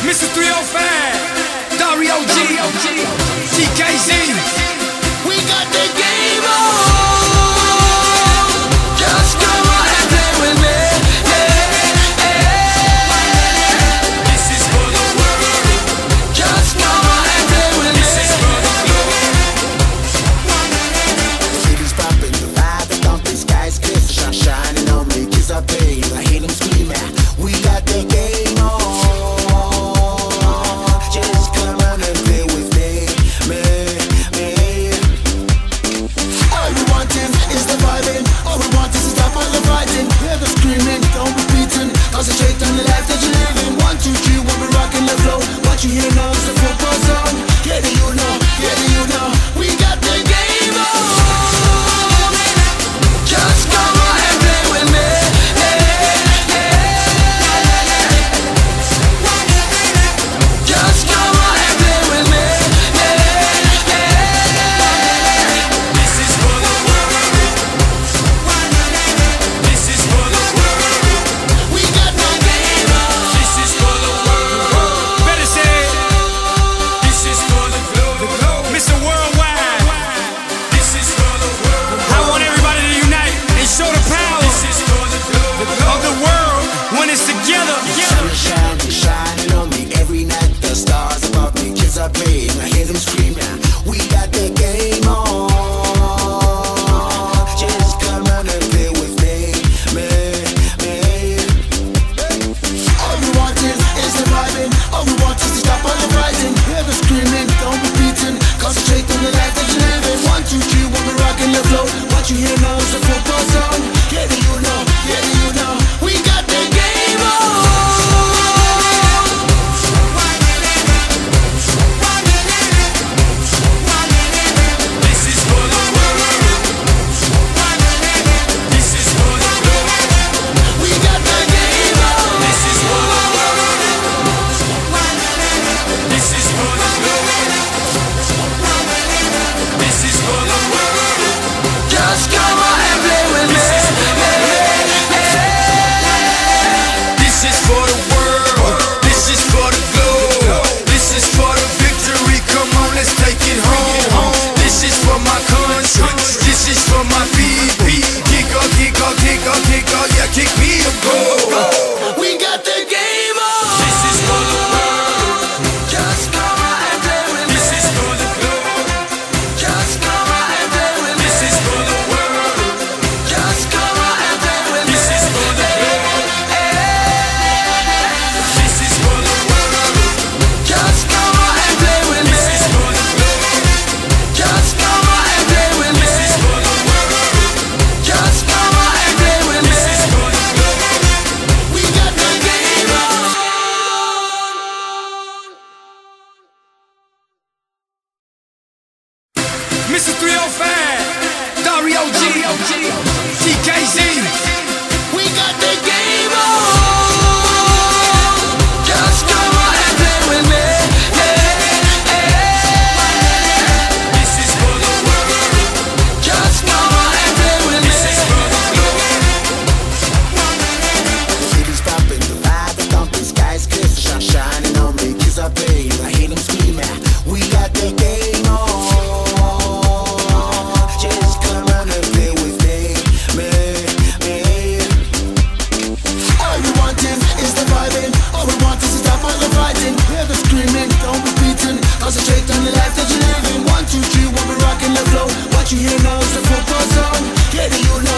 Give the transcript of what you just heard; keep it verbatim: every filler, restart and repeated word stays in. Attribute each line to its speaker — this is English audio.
Speaker 1: Mister three oh five, Dario G, T K Z. We got the game on. Just come on and play with me. Yeah, yeah. This is for the world. Just come on and play with me. This is for the globe.
Speaker 2: City's popping, the vibe is thumping, sky's clear, sun shining on me, kids are paid, I hear them scream out. We got the game on. Just come on and play with me, me, me. All we want is, is the vibing. All we want is to stop all the fighting. Hear the screaming, don't be beaten. Concentrate on the life that you're living. One, two, three, when we're rocking the flow. What you hear now is the football song. Yeah, do you know? Yeah, do you know? We got the game on. Just come on and play with me. Just come on and play with me.
Speaker 1: This is for the world. This is for the world.
Speaker 2: We got the game on.
Speaker 1: This is for the world. Better say it. This is for the globe. Mister Worldwide. This is for the world. I want everybody to unite and show the power. This is for the globe. Of the world when it's together.
Speaker 2: Sun shining, shining on me every night. The stars above me, kids are playing. I hear them screaming. We got the game on. Just come on and play with me, me, me. All we want is, is the vibing. All we want is to stop all the fighting. Hear the screaming, don't be beaten. Concentrate on the life that you're living. One, two, three, when we're rocking the flow. What you hear now is the football song. Yeah, do you know? Yeah, do you know? We got the game on.
Speaker 1: This is for the world. This is for the globe.
Speaker 2: We got the game on.
Speaker 1: This is for the world. This is for the globe. This is for the world.
Speaker 2: Just come on and play with me.
Speaker 1: This is for the world. This is for the globe. This is for the victory. Come on, let's take it home. This is for my country. This is for my people. Kick off, kick off, kick off, kick off. Yeah, kick me a goal.
Speaker 2: We got the game on.
Speaker 1: This is for the world.
Speaker 2: Just come on and play with me.
Speaker 1: This is for the globe.
Speaker 2: Just come on and play with me.
Speaker 1: This is for the world.
Speaker 2: Just come on and play with me.
Speaker 1: This is for the globe. This is for the world.
Speaker 2: Just come on and play with me.
Speaker 1: This is for the globe.
Speaker 2: Just come on and play with me.
Speaker 1: This is for the world.
Speaker 2: Just come on and play with me.
Speaker 1: This is for the globe.
Speaker 2: We got the game on.
Speaker 1: Mister three oh five, Dario G, T K Z.
Speaker 2: We got the game on. Just come on and play with me.
Speaker 1: This is for the world.
Speaker 2: Just come on and play with me.
Speaker 1: This is for the globe.
Speaker 2: City's popping, the vibe is thumping, sky's clear, sun shining on me, kids are playing. I hear them scream out. We got the game on. Just come on and play with me, me, me. All we want is, is the vibing. All we want is to stop all the fighting. Hear the screaming, don't be beaten. Concentrate on the life that you're living. One, two, three, when we're rocking the flow. What you hear now is the football song. Yeah, do you know?